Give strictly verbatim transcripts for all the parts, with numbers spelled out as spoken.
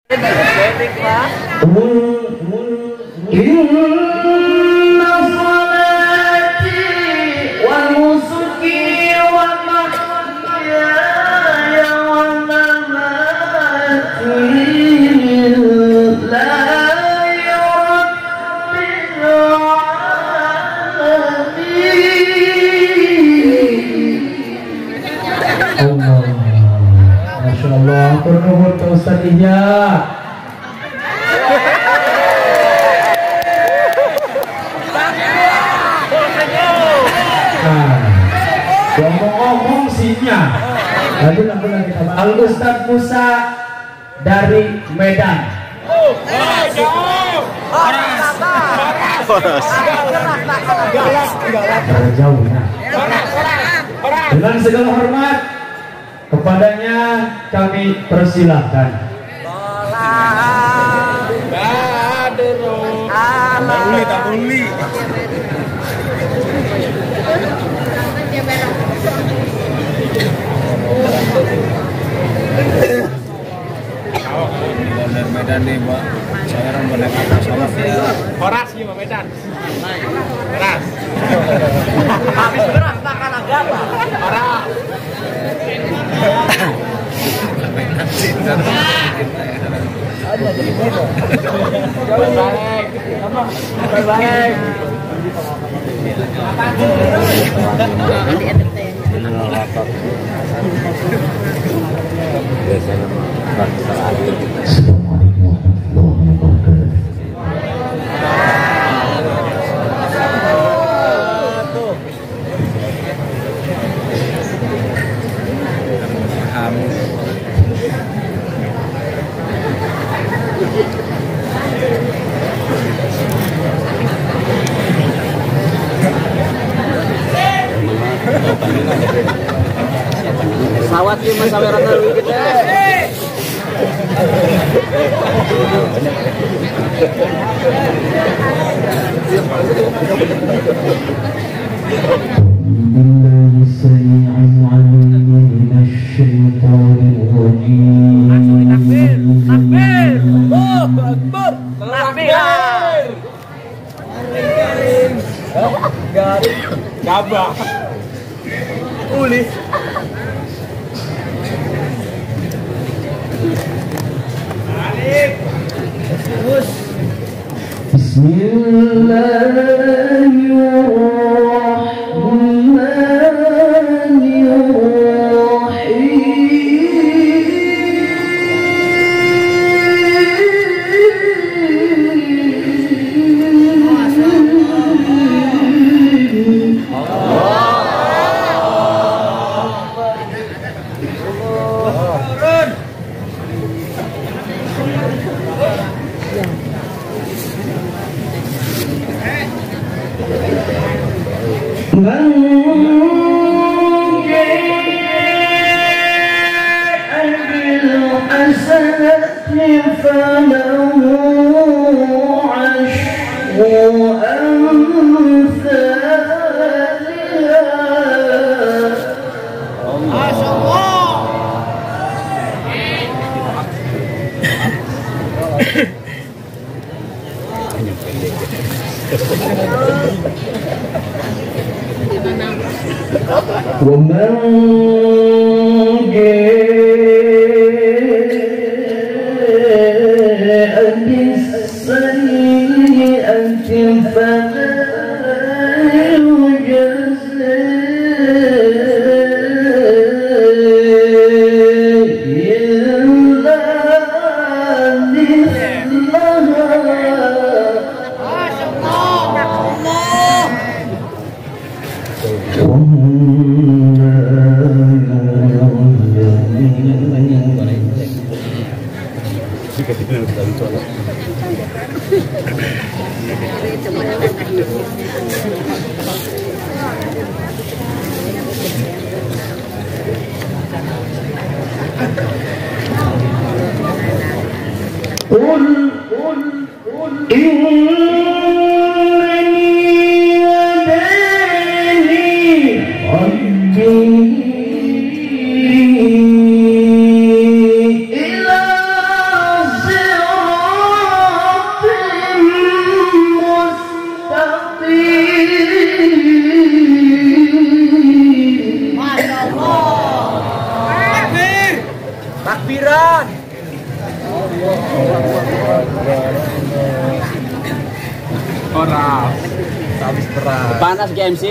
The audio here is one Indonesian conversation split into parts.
Inna salati wa nusuki wa mahyaya wa mamati lillahi rabbil alamin. Allah, Masya Allah, bernuhur ke Ustaz Ija. Ngomong-ngomong sinya, lagi lagu lagi sama Al Ustaz Musa dari Medan. Jauh ya. Dengan segala hormat kepadanya kami persilahkan. Medan nih, Mbak. Saya orang boleh kata salah ya. Horas nih, Mbak Medan. Horas. Habis beras makan agak. Horas. Baik. Baik. Biasanya mah Assalamualaikum warahmatullahi wabarakatuh. pesawat ya mas saweran dulu kita. Gabah. Uli. إلى Orang. Habis berat. Panas G M C.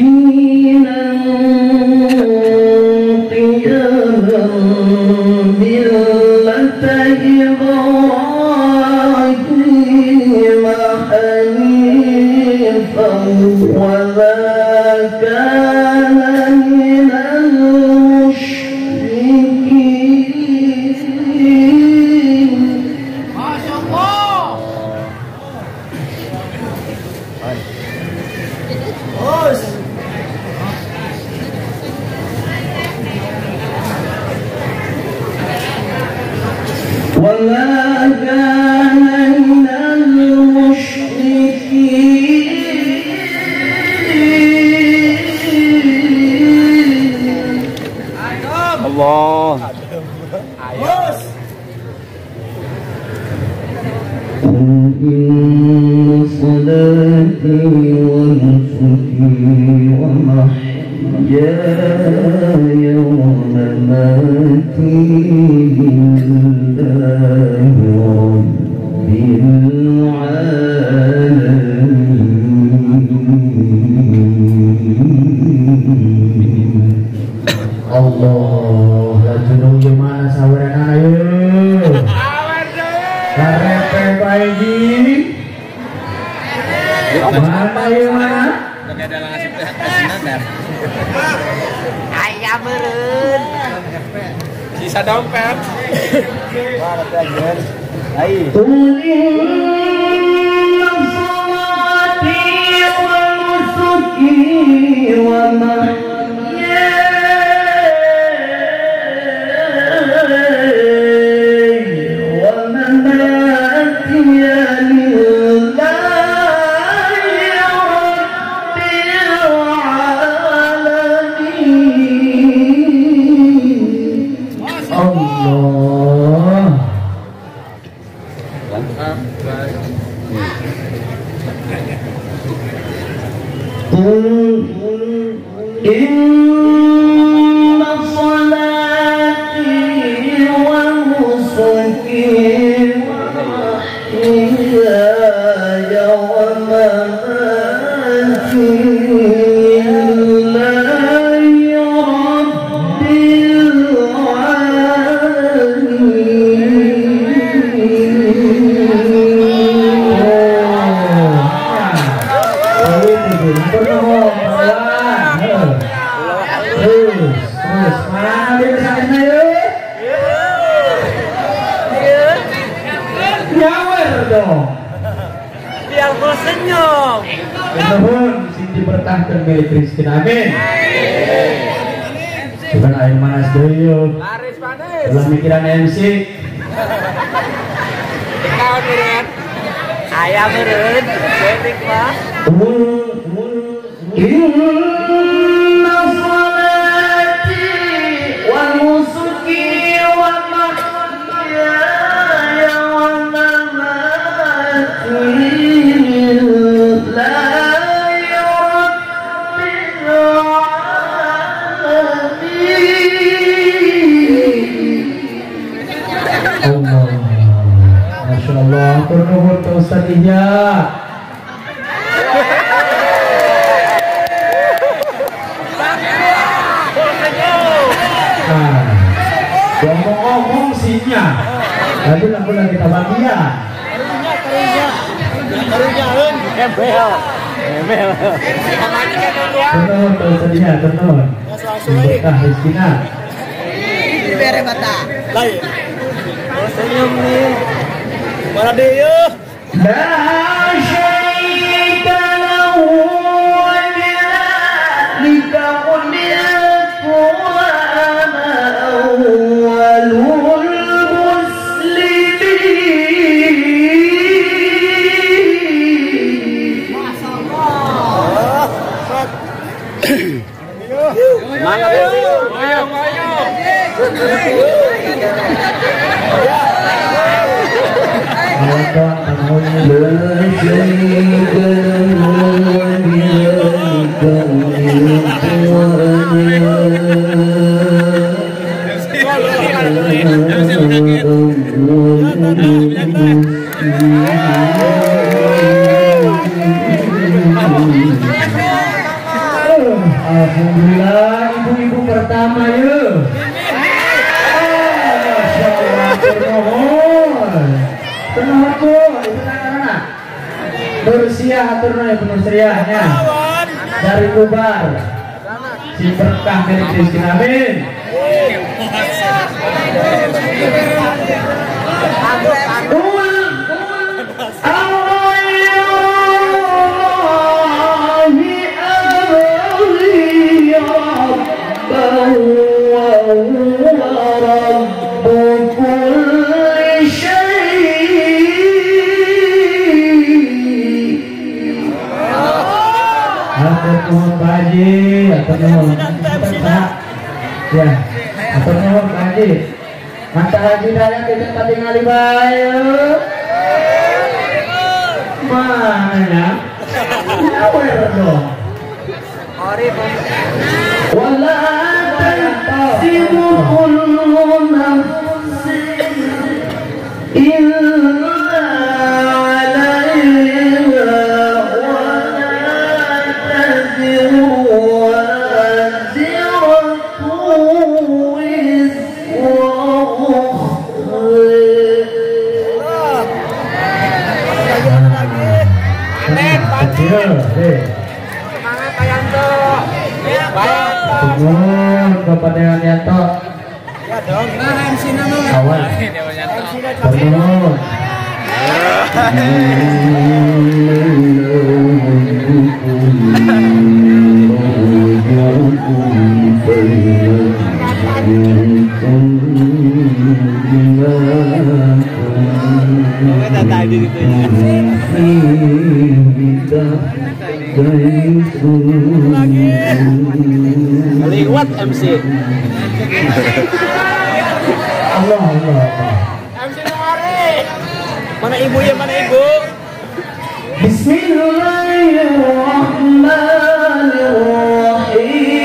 Allah. Bos. إن صلاتي ونسكي ومحياي ومماتي لله رب العالمين. Allah, lajeng gimana saweran ayo. Karepe bayi. Mana ayo mana? Ayam meren. Sisa dompet. Mana pelajar? Ayo. Biar bos senyum. Mohon Siti bertahkan milik Kristin, amin. Bukan air manas dulu. Laris panis. Dalam pikiran M C. Kau meren. Ayam meren. Betik mas. Inna salati wa nusuki wa mahyaya wa mamati lillahi rabbil alamin. Allah, Masya Allah, turun ke Ustaz Ija. Ngomong-ngomong sinya, tadi aku lagi tabakia. Embel. Embel. Tenun, terus tadinya tenun. Berkah rezekinya. Bere mata. Lain. Bos senyum nih. Mana dia yuk? La syarika lahu wa bidzalika umirtu wa ana awwalul muslimin. Mana dia? Ayo, ayo. Alhamdulillah, ibu-ibu pertama yuk. Masya Allah, termohon. Termohon bu, itu anak-anak. Bersiah aturnya ya penuh seriahnya. Dari Kubar. Si berkah dari Kristin, amin. Haji, atau nuhun, ya, atau nuhun Haji, mata Haji daya kita tadi ngali bayu, mana, nyawer dong, wala tansimu kullu nafsin illa Semangat Pak Yanto. Baik. Turun kepada Yanto. Ya dong. Nah, M C nama. Awal. Turun. Lewat M C. Allah Allah. M C Nomari. Mana ibu ya, mana ibu? Bismillahirrahmanirrahim.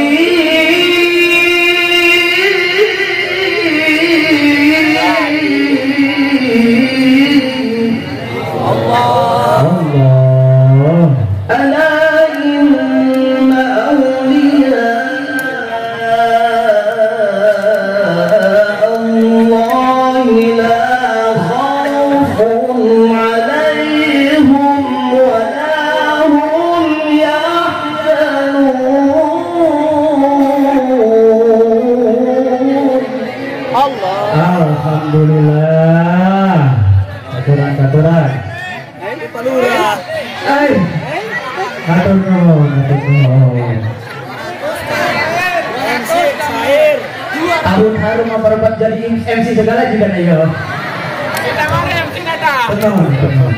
Allah Allah. Ala inna awliya Allah la khawfun alaihim wa la hum yahzanun. Allah. Alhamdulillah. Aturan aturan. Palura. Hai. Atur nuhun, atur nuhun. M C Sair. Tahun harum memperbat jadi M C segala juga nih yo. Kita mari M C Nada. Tenang, tenang.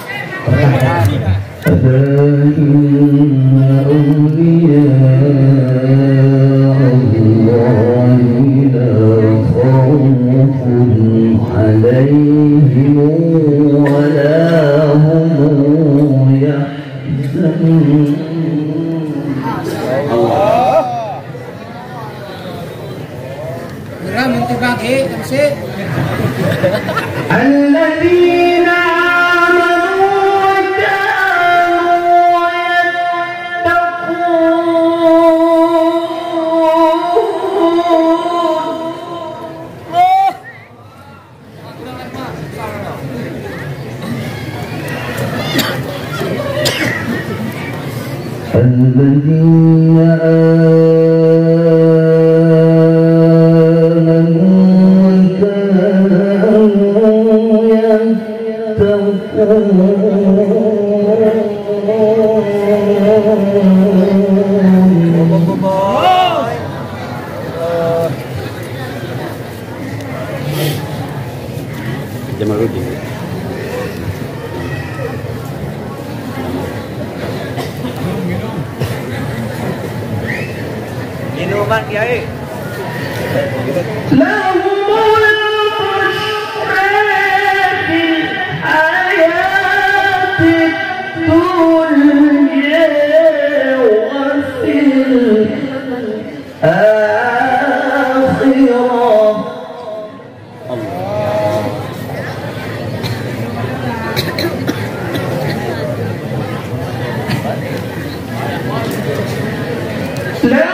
الذين آمنوا وكانوا يتقون الذين Jamaludin. Minuman Kiai. لا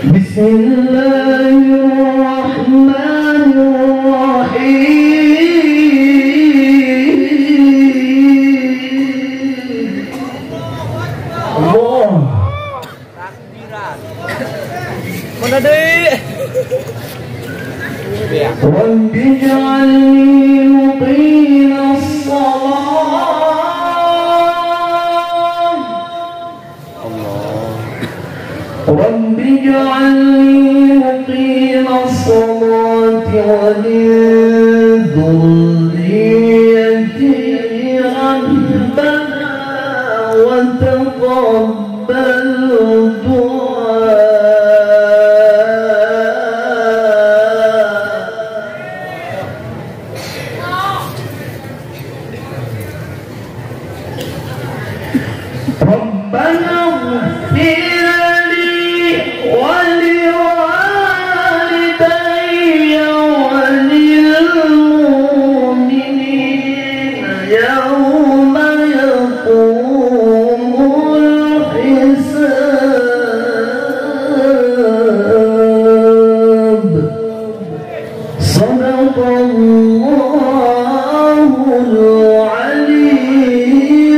بسم الله الرحمن الرحيم. الله Mana deh? رب اجعلني مقيم الصلاة رب اجعلني مقيم الصلاة ومن ذريتي ربنا وتقبل ربنا اغفر لي ولوالدي وللمؤمنين يوم يقوم الحساب. صدق الله العلي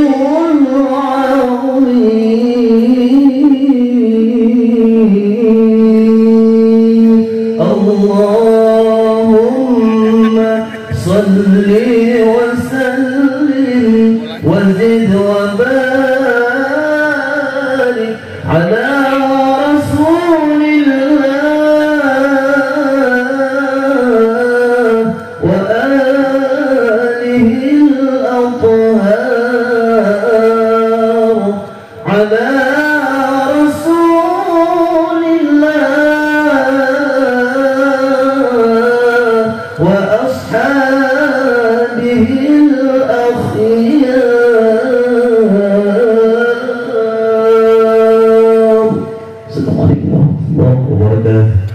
اللهم صل وسلم وزد وبارك على رسول الله وآله الأطهار على رسول الله وأصحابه الأخيار. السلام عليكم ورحمة الله وبركاته.